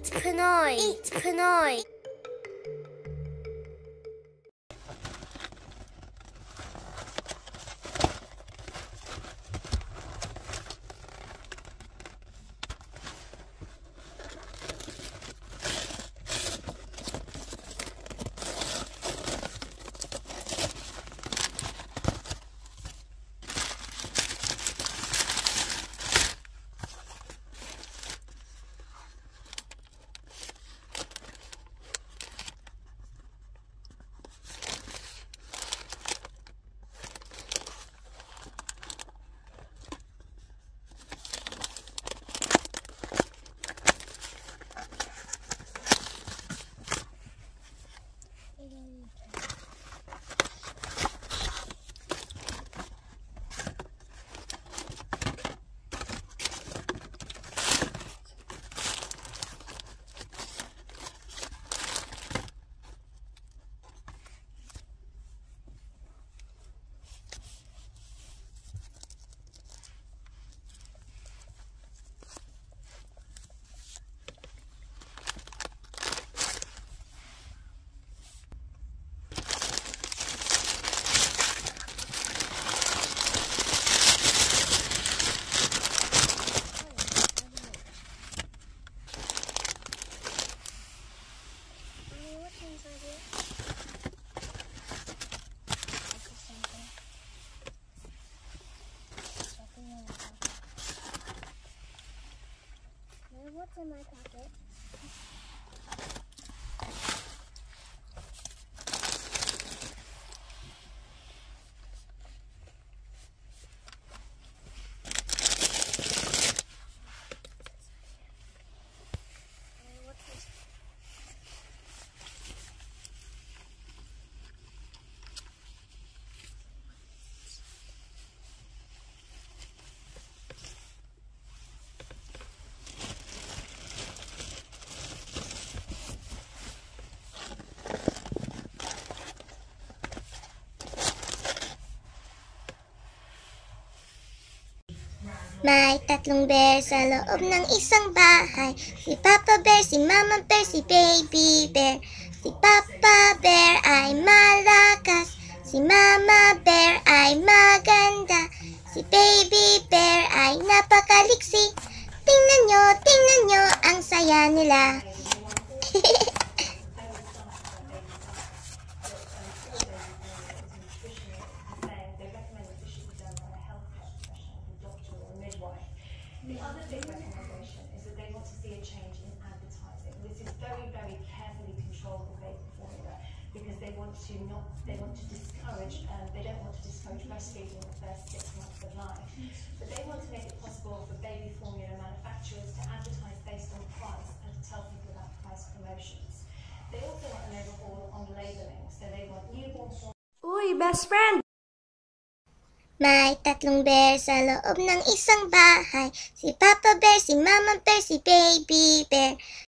Eat PINOY. Eat PINOY. What's in my pocket? May tatlong bear sa loob ng isang bahay. Si Papa Bear, si Mama Bear, si Baby Bear. Si Papa Bear ay malakas, si Mama Bear ay maganda, si Baby Bear ay napakaliksi. Tingnan nyo ang saya nila. The other big recommendation is that they want to see a change in advertising. This is very, very carefully controlled with baby formula because they don't want to discourage breastfeeding in the first 6 months of life. But they want to make it possible for baby formula manufacturers to advertise based on price and to tell people about price promotions. They also want an overhaul on labelling, so they want newborn formula. Uy, best friend! May tatlong bear sa loob ng isang bahay. Si Papa Bear, si Mama Bear, si Baby Bear.